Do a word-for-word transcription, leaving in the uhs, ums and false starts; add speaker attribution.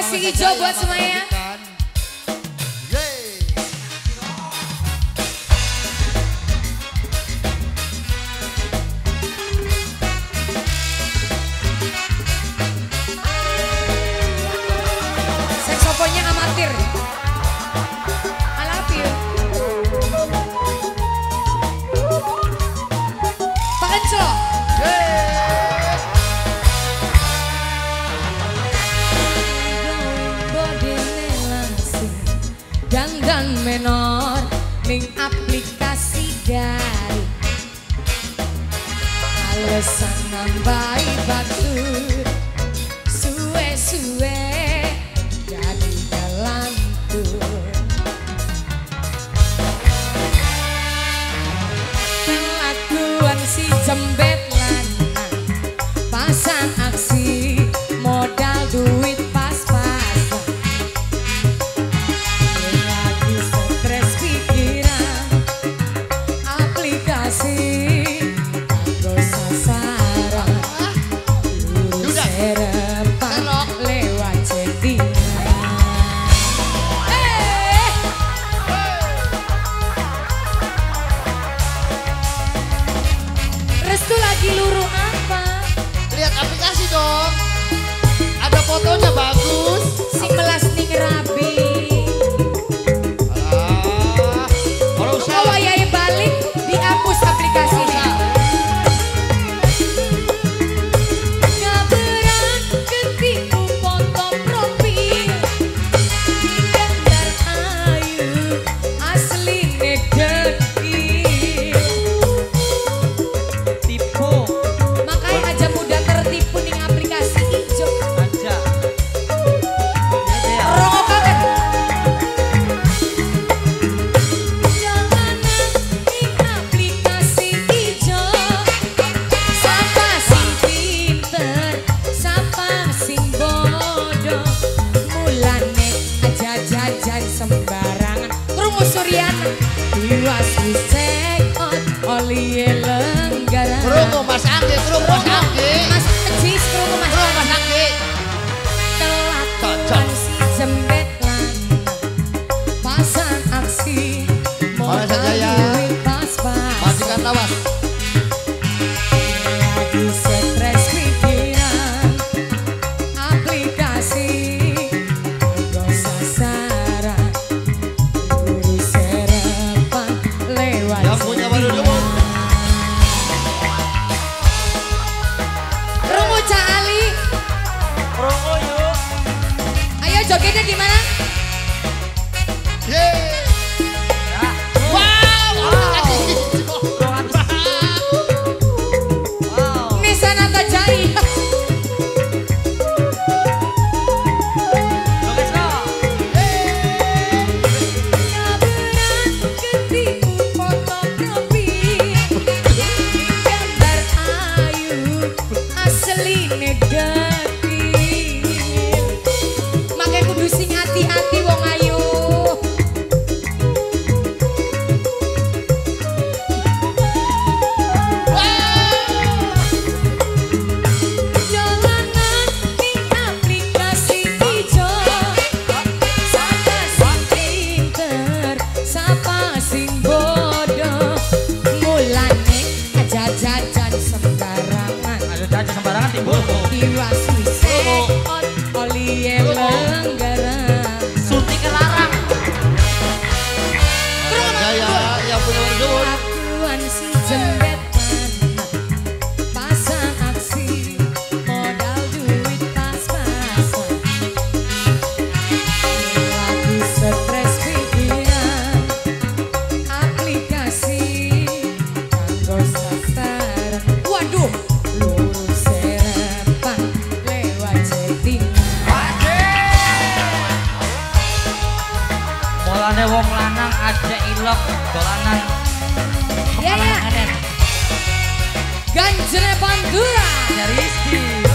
Speaker 1: Kasih hijau buat semuanya. Saksofonnya amatir. I love you. Pak Enco. Dandan menor ning aplikasi dari alasan nambahi batur suwe-suwe jadi galantur kelakuan si jembet lanang pasang aksi modal duit pas-pasan lagi luruh apa?
Speaker 2: Lihat aplikasi dong. Ada fotonya bagus.
Speaker 1: Si melas ning rabi.
Speaker 2: Alah, kalau usah.
Speaker 1: Kalau ayah balik dihapus aplikasinya. Ngaberan ketipu foto profil. Gambar ayu asli nedeki. Sembarangan krungu Suryan diwas wisekot oli lenggara
Speaker 2: krungu Mas Anggi krungu Mas Anggi
Speaker 1: Mas Ejis krungu Mas
Speaker 2: krungu Mas Anggi
Speaker 1: kelakuan si jembet lanang pasang aksi modal duit pas-pas
Speaker 2: matikan lawas
Speaker 1: lagi stres pikiran aplikasi
Speaker 2: yang punya baru dulu.
Speaker 1: Rungu Cak Ali.
Speaker 2: Rungu yuk.
Speaker 1: Ayo jogetnya gimana?
Speaker 2: Yeay. Wow.
Speaker 1: Wow. Nisa Nata Jai. Makanya kudu sing hati-hati wong ayu. Jalanan ning aplikasi ijo. Sapa sing pinter, sapa sing bodoh. Mulane aja jajan sembarangan.
Speaker 2: Ayo jajan sembarangan timbul.
Speaker 1: Diwas wisekot oli lenggara
Speaker 2: Suntik kelarang. Gaya yang punya dulu.
Speaker 1: kelakuan si jembet lanang pasang aksi modal duit pas-pasan lagi stres pikiran aplikasi kanggo sasaran. Waduh lurus serepan lewat chattingan.
Speaker 3: Mulane wong lanang aja ilok dolanan.
Speaker 1: Ya ya. Ganjre Pantura.
Speaker 3: Rizky.